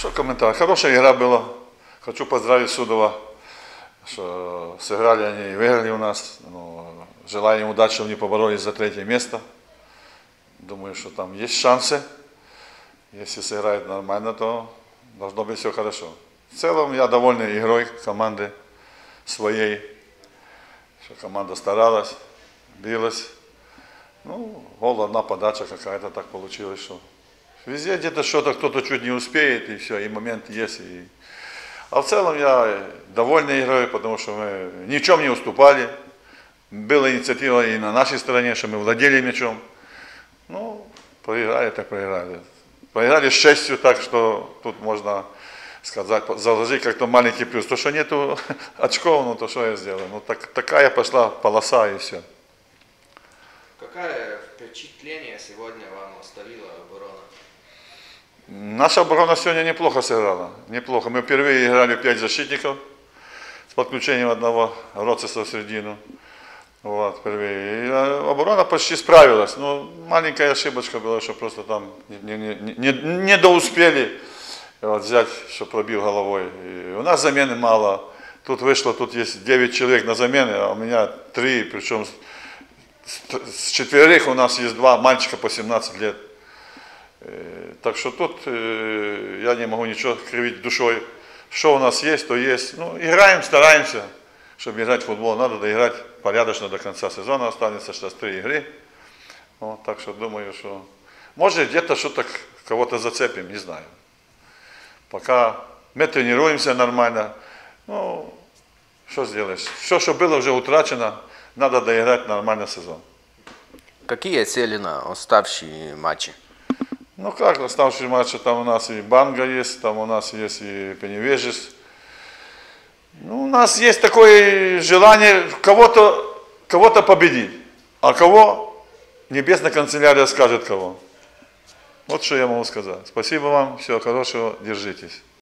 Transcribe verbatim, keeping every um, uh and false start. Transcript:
что комментарий? Хорошая игра была. Хочу поздравить Судова, что сыграли они и выиграли у нас. Ну, желаю им удачи, чтобы они поборолись за третье место. Думаю, что там есть шансы. Если сыграют нормально, то должно быть все хорошо. В целом я доволен игрой команды своей, что команда старалась, билась. Ну, гол, одна подача какая-то так получилось, что везде где-то что-то кто-то чуть не успеет, и все, и момент есть. И... А в целом я доволен игрой, потому что мы ни в чем не уступали. Была инициатива и на нашей стороне, что мы владели мячом. Ну, проиграли, так проиграли. Проиграли с честью, так что тут можно сказать, заложить как-то маленький плюс. То, что нету очков, ну то что я сделаю? Ну так, такая пошла полоса и все. Какое впечатление сегодня вам оставила оборона? Наша оборона сегодня неплохо сыграла. Неплохо. Мы впервые играли пять защитников с подключением одного Роцеса в середину. Вот, впервые. И оборона почти справилась. Ну, маленькая ошибочка была, что просто там не, не, не, не доуспели вот, взять, что пробил головой. И у нас замены мало. Тут вышло, тут есть девять человек на замены, а у меня три, причем с четверых у нас есть два мальчика по семнадцать лет. Так что тут я не могу ничего кривить душой. Что у нас есть, то есть. Ну, играем, стараемся, чтобы играть в футбол. Надо доиграть порядочно до конца сезона. Останется сейчас три игры. Вот, так что думаю, что может где-то что-то кого-то зацепим, не знаю. Пока мы тренируемся нормально. Ну, что сделаешь? Все, что было, уже утрачено. Надо доиграть нормальный сезон. Какие цели на оставшие матчи? Ну как, оставшие матчи, там у нас и Банга есть, там у нас есть и Пеневежис. Ну, у нас есть такое желание кого-то кого-то победить. А кого? Небесная канцелярия скажет кого. Вот что я могу сказать. Спасибо вам, всего хорошего, держитесь.